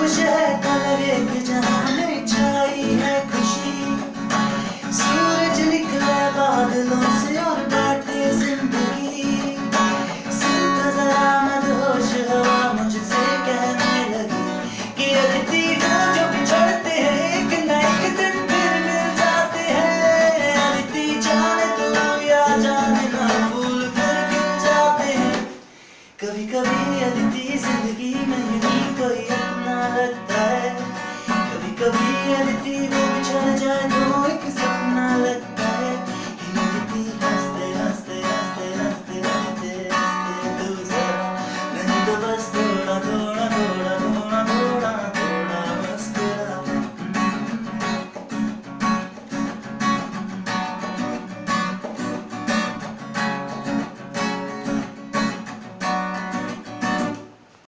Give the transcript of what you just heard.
खुश है तो लगे कि जहां में छाई है खुशी। सूरज निकला बादलों से और बाटे जिंदगी। सुन तो जरा मदहोश हवा मुझसे कहने लगी कि अदिति वो जो बिछड़ते हैं एक न एक दिन फिर मिल जाते हैं। अदिति जाने तू या जाने ना फूल फिर खिल जाते हैं। कभी कभी अदिति जिंदगी में यूं ही कोई अपना लगता है। कभी कभी अदिति